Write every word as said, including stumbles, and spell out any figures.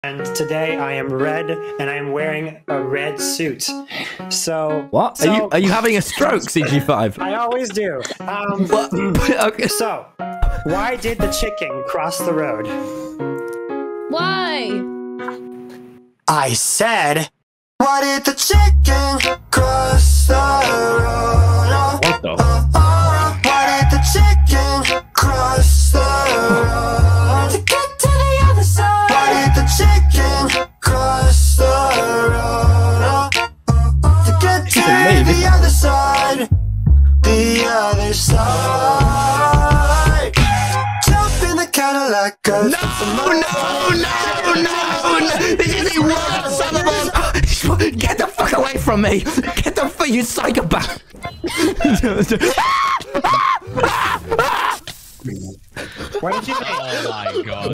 And today I am red, and I am wearing a red suit. So what? So, are you are you having a stroke, C G five? I always do. Um, what? Okay. So, why did the chicken cross the road? Why? I said, why did the chicken cross the road? What the? Oh, oh, why did the chicken cross the road? To get to the other side. Why did the chicken cross the road? To get to the other side. The other side. Jump in the Cadillac. No, no, no, no, no. This is the worst son of a... Get the fuck away from me. Get the fuck, you psychopath. What did you think? Oh my god.